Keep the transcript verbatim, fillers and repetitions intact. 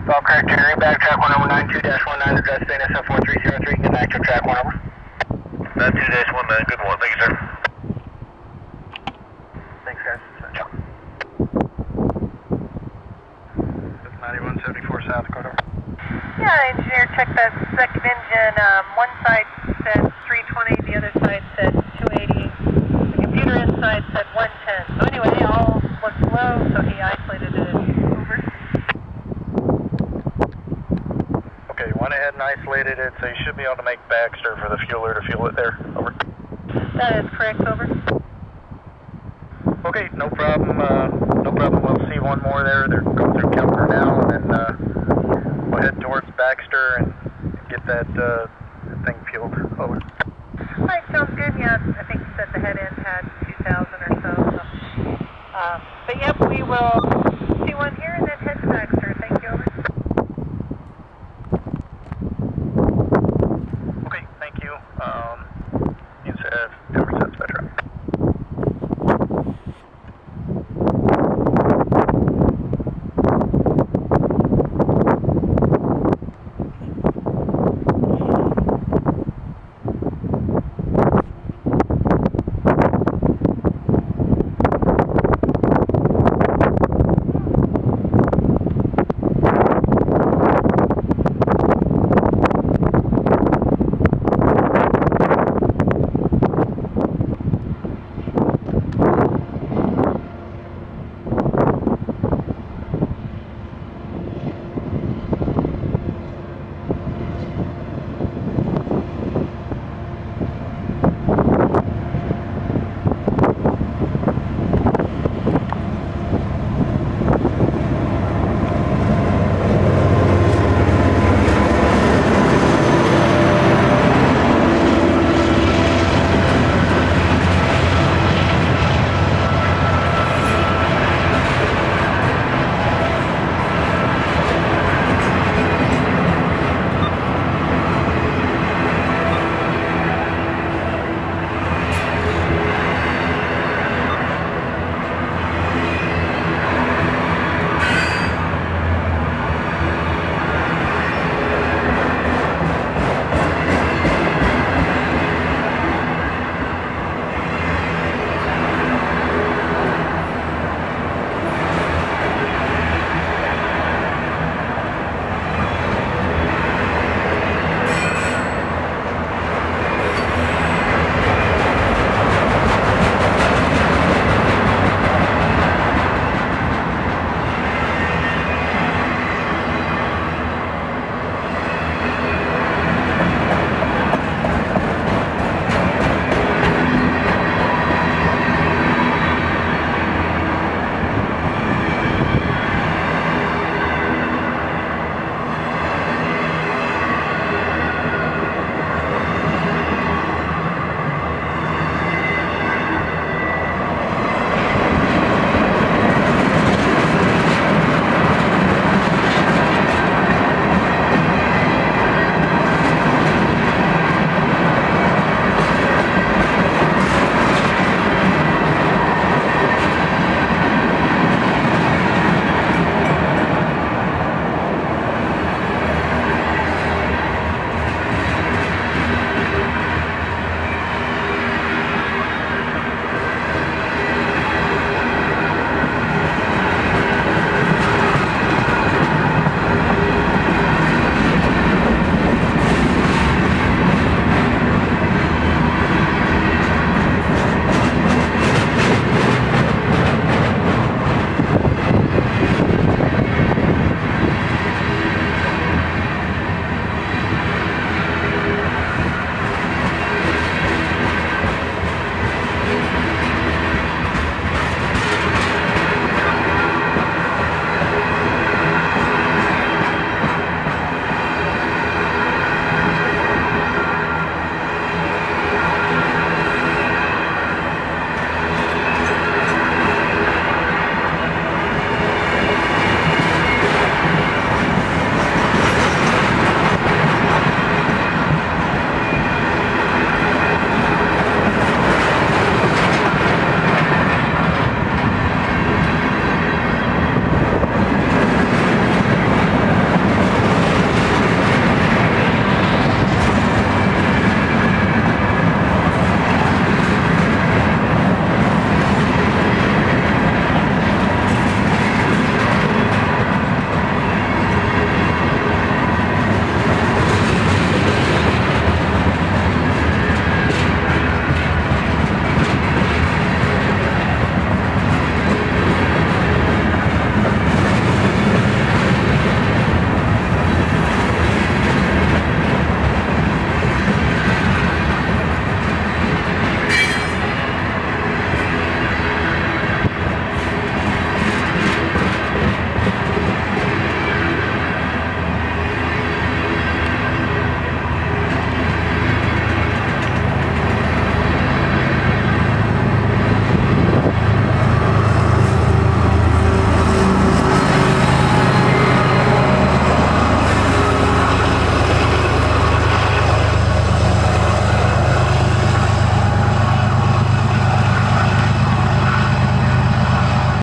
All correct, Jerry. Back track one number nine two dash one nine, address N S F four three zero three, get back to track one over. nine two dash one nine, good one, thank you, sir. Thanks, guys. ninety-one seventy-four South Dakota. Yeah, engineer, check that second engine. Um, one side said three twenty, the other side said two eighty. The computer inside said one ten. So anyway, all was low, so he isolated it. Over. Okay, went ahead and isolated it, so you should be able to make Baxter for the fueler to fuel it there. Over. That is correct, over. Okay, no problem. Uh, no problem. We'll see one more there. They're going through Kemper now, and then uh,